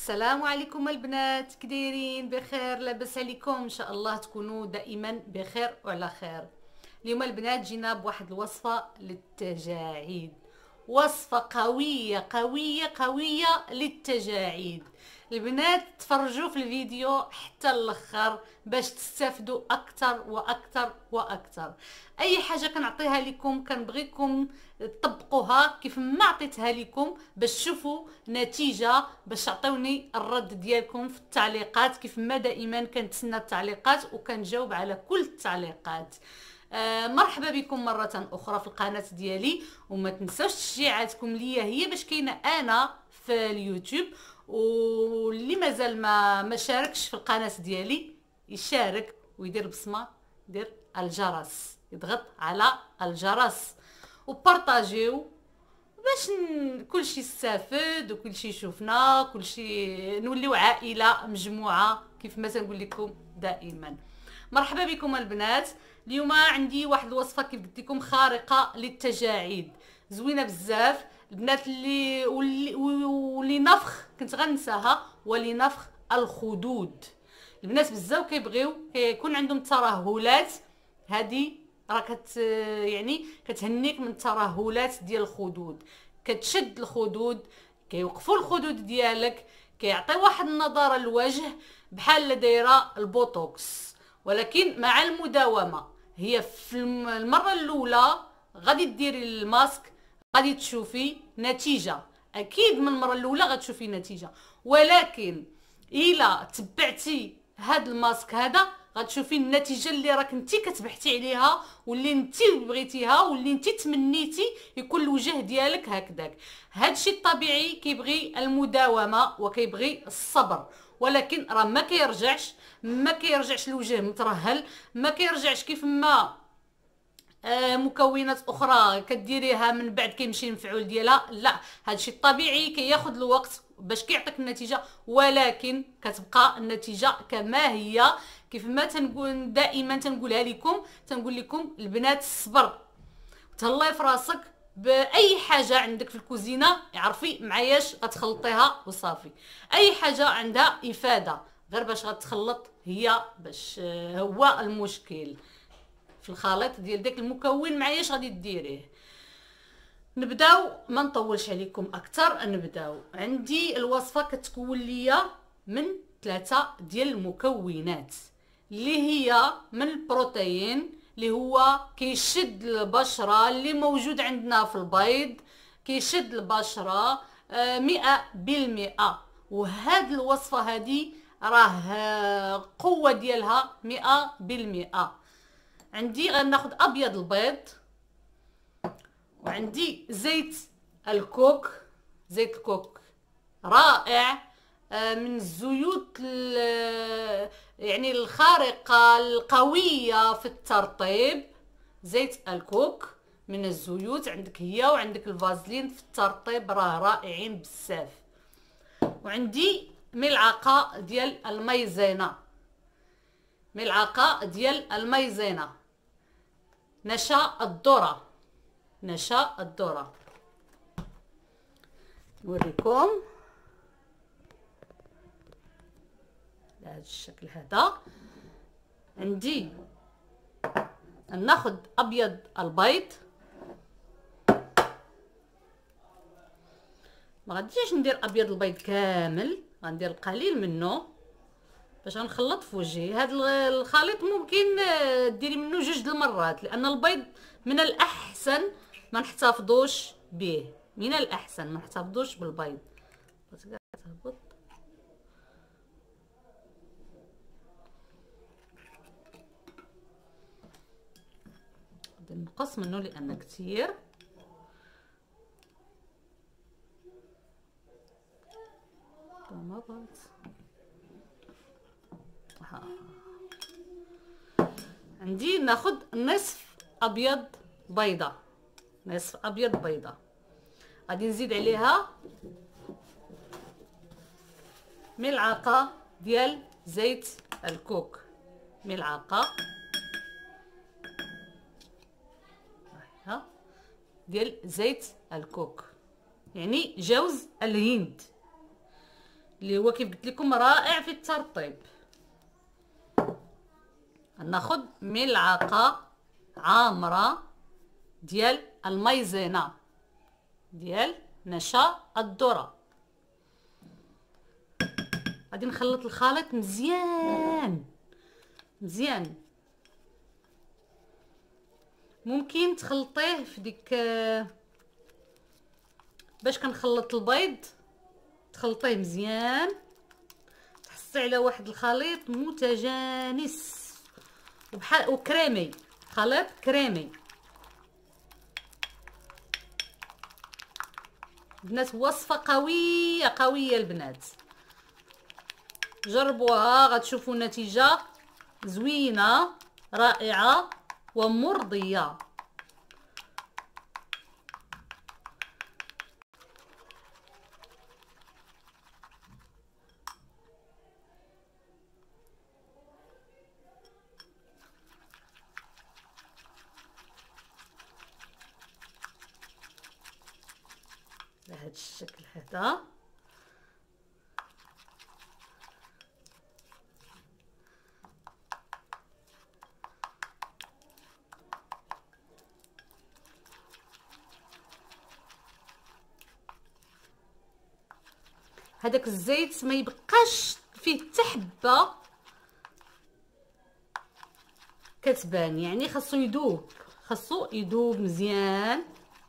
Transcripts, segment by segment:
السلام عليكم البنات، كدايرين؟ بخير؟ لاباس عليكم؟ ان شاء الله تكونوا دائما بخير وعلى خير. اليوم البنات جينا بواحد الوصفه للتجاعيد، وصفه قويه قويه قويه للتجاعيد. البنات تفرجوا في الفيديو حتى الاخر باش تستافدوا اكثر واكثر واكثر. اي حاجه كنعطيها لكم كنبغيكم تطبقوها كيف ما عطيتها لكم باش تشوفوا نتيجه، باش تعطيوني الرد ديالكم في التعليقات. كيف ما دائما كنتسنى التعليقات وكنجاوب على كل التعليقات. مرحبا بكم مرة أخرى في القناة ديالي، وما تنساوش تشجيعاتكم ليا هي باش كاينة أنا في اليوتيوب. واللي مازال ما شاركش في القناة ديالي يشارك ويدير بصمة، يدير الجرس، يضغط على الجرس وبارطاجيو باش كلشي يستافد وكلشي يشوفنا، كلشي نوليو عائلة مجموعة كيف ما تنقول لكم دائما. مرحبا بكم البنات. اليوم عندي واحد الوصفه كيف قلت لكم خارقه للتجاعيد، زوينه بزاف البنات. واللي نفخ كنت غنساها، ولي نفخ الخدود. البنات بزاف كيبغيو كيكون عندهم ترهلات، هذه راه يعني كتهنيك من الترهلات ديال الخدود. كتشد الخدود، كيوقفوا الخدود ديالك، كيعطي واحد النضاره للوجه بحال دايره البوتوكس. ولكن مع المداومه، هي في المره الاولى غادي ديري الماسك غادي تشوفي نتيجه، اكيد من المره الاولى غتشوفي نتيجه. ولكن الا تبعتي هاد الماسك هذا غتشوفي النتيجه اللي راك انت كتبحثي عليها، واللي انت بغيتيها، واللي انت تمنيتي يكون الوجه ديالك هكذاك. هادشي الطبيعي كيبغي المداومه وكيبغي الصبر، ولكن راه ما كيرجعش الوجه مترهل، ما كيرجعش كيف ما مكونات اخرى كديريها من بعد كيمشي المفعول ديالها. لا، هادشي الطبيعي كياخذ الوقت باش كيعطيك النتيجه، ولكن كتبقى النتيجه كما هي. كيف ما تنقول دائما تنقولها لكم، تنقول لكم البنات الصبر. تهلاي في راسك باي حاجه عندك في الكوزينه، عرفي معاياش غتخلطيها وصافي. اي حاجه عندها افاده، غير باش غتخلط هي باش هو المشكل في الخليط ديال داك المكون معاياش غادي ديريه. نبداو، ما نطولش عليكم اكثر. نبداو. عندي الوصفه كتكون ليا من 3 ديال المكونات، اللي هي من البروتين اللي هو كيشد البشره، اللي موجود عندنا في البيض، كيشد البشره 100%. وهاد الوصفه هادي راه قوه ديالها 100%. عندي غناخد ابيض البيض، وعندي زيت الكوك. زيت الكوك رائع، من الزيوت يعني الخارقة القوية في الترطيب. زيت الكوك من الزيوت، عندك هي وعندك الفازلين في الترطيب، راه رائعين بزاف. وعندي ملعقة ديال المايزينا، ملعقة ديال المايزينا. نشا الذرة، نشا الذرة نوريكم بهذا الشكل هذا. عندي ناخذ ابيض البيض، ما غاديش ندير ابيض البيض كامل، غندير القليل منه باش غنخلط في وجهي. هذا الخليط ممكن ديري منه 2 المرات، لان البيض من الاحسن ما نحتفظوش به، من الاحسن ما نحتفظوش بالبيض. تهبط نقص منه لان كثير. عندي ناخد نصف ابيض بيضه، نصف ابيض بيضه. غادي نزيد عليها ملعقه ديال زيت الكوك، ملعقه ديال زيت الكوك، يعني جوز الهند. اللي هو كيف قلت لكم رائع في الترطيب. ناخذ ملعقه عامره ديال المايزينا ديال نشا الذره. غادي نخلط الخليط مزيان مزيان. ممكن تخلطيه في ديك باش كنخلط البيض، تخلطيه مزيان تحصي على واحد الخليط متجانس وبحال وكريمي، خليط كريمي. البنات وصفه قويه قويه البنات، جربوها غتشوفوا نتيجه زوينه رائعه ومرضيه. بهذا الشكل هذا. هذاك الزيت ما يبقاش فيه حتى حبه كتبان، يعني خاصو يذوب، خاصو يذوب مزيان.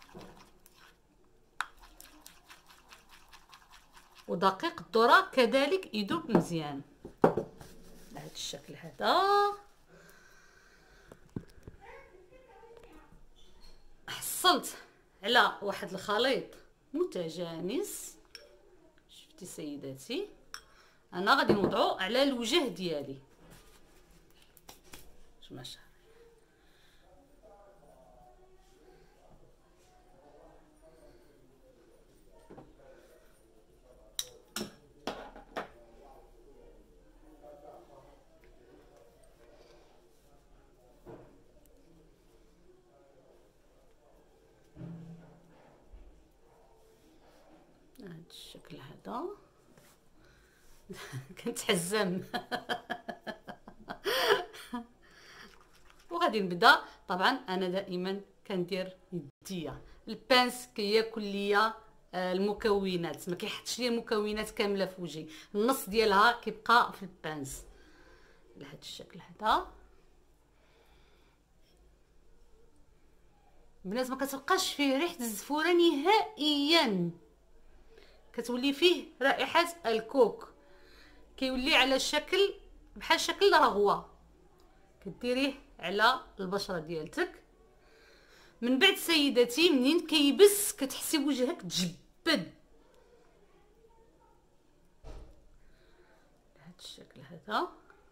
ودقيق الذره كذلك يذوب مزيان بهذا الشكل هذا. حصلت على واحد الخليط متجانس. شفتي سيداتي، انا غادي نوضعو على الوجه ديالي. ما شاء الله. هذا الشكل هذا كنتحزم. وغادي نبدا. طبعا انا دائما كندير يديا، البانس كياكل ليا المكونات، ما كيحطش لي المكونات كامله في وجهي، النص ديالها كيبقى في البانس بهذا الشكل هذا. البنات ما كتبقاش فيه ريحه الزفوره نهائيا، كتولي فيه رائحه الكوك، كيولي على شكل بحال شكل رغوه. كديريه على البشره ديالتك. من بعد سيداتي منين كيبس كتحسي وجهك تجبد بهذا الشكل هذا.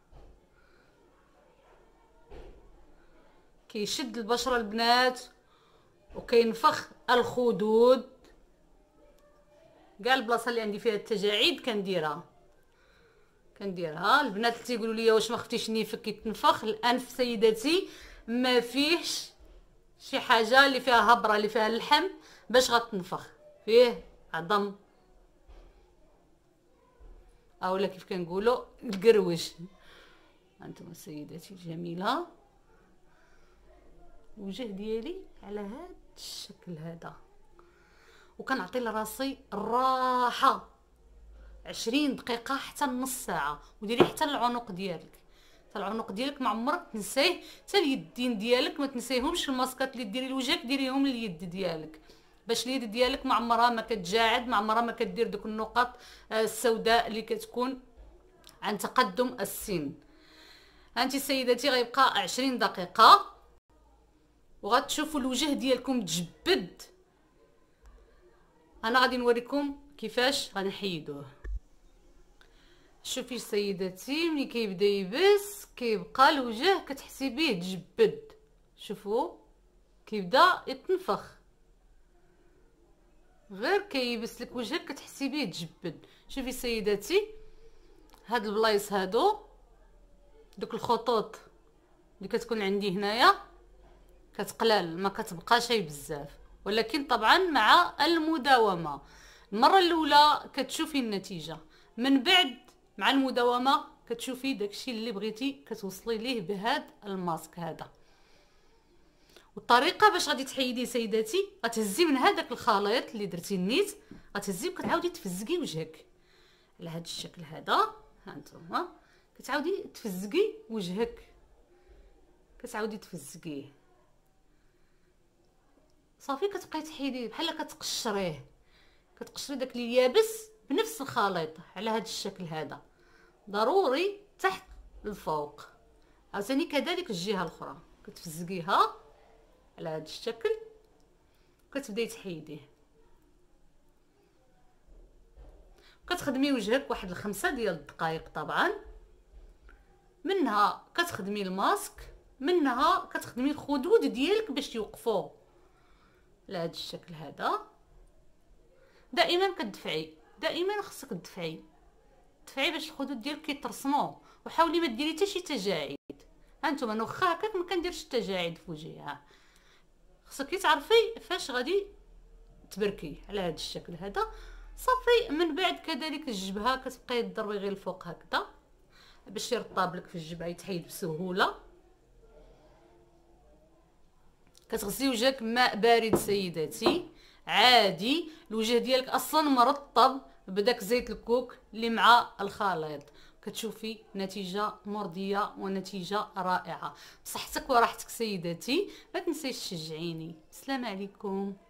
كيشد البشره البنات وكينفخ الخدود. كاع البلاصه اللي عندي فيها التجاعيد كنديرها البنات اللي تيقولوا لي واش ما خفتيش نيفك كيتنفخ. الانف سيداتي ما فيهش شي حاجه اللي فيها هبره اللي فيها اللحم باش غتنفخ، فيه عظم اولا كيف كنقولوا القروش. هانتوما سيداتي الجميله، الوجه ديالي على هذا الشكل هذا. وكنعطي لراسي الراحه 20 دقيقه حتى نص ساعه. وديري حتى العنق ديالك، حتى العنق ديالك ما عمرك تنسيه، حتى اليدين ديالك ما تنسيهمش. الماسكات اللي ديري لوجهك ديريهم لليد ديالك، باش اليد ديالك ما عمرها ما كتجاعد، ما عمرها ما كدير دوك النقط السوداء اللي كتكون عن تقدم السن. هانتي سيداتي غيبقى 20 دقيقه وغتشوفوا الوجه ديالكم تجبد. انا غادي نوريكم كيفاش غنحيدوه. شوفي سيداتي، ملي كيبدا يبس كيبقى الوجه كتحسي به تجبد. شوفوا كيبدا يتنفخ، غير كيبس لك وجهك كتحسي به تجبد. شوفي سيداتي، هاد البلايص هادو دوك الخطوط اللي كتكون عندي هنايا كتقلال، ما كتبقاش بزاف، ولكن طبعا مع المداومه. المره الاولى كتشوفي النتيجه، من بعد مع المداومه كتشوفي داكشي اللي بغيتي كتوصلي ليه بهذا الماسك هذا. والطريقه باش غادي تحيدي سيداتي، غتهزي من هذاك الخليط اللي درتي النيت، غتهزي وكتعاودي تفزقي وجهك على هذا الشكل هذا. ها انتم كتعاودي تفزقي وجهك، كتعاودي تفزقيه صافي. كتبقاي تحيدي بحال كتقشريه، كتقشري داك اليابس بنفس الخليط على هذا الشكل هذا، ضروري تحت الفوق. عاوتاني كذلك الجهه الاخرى كتفزقيها على هذا الشكل، كتبداي تحيديه. كتخدمي وجهك واحد 5 ديال الدقائق طبعا، منها كتخدمي الماسك، منها كتخدمي الخدود ديالك باش يوقفوا على هذا الشكل هذا. دائما كتدفعي، دائما خصك تدفعي باش الخدود ديالك يترسموا، وحاولي ما ديري حتى شي تجاعيد. ها انتم انا واخا هكاك ما كنديرش تجاعيد في وجهي، ها خصك تعرفي فاش غادي تبركي على هذا الشكل هذا صافي. من بعد كذلك الجبهه كتبقاي تضربي غير الفوق هكذا باش يرطب لك في الجبهه، يتحيد بسهوله. كتغسلي وجهك بماء بارد سيداتي عادي، الوجه ديالك اصلا مرطب بداك زيت الكوك اللي مع الخليط. كتشوفي نتيجه مرضيه ونتيجه رائعه. بصحتك وراحتك سيداتي، ما تنسيش تشجعيني. السلام عليكم.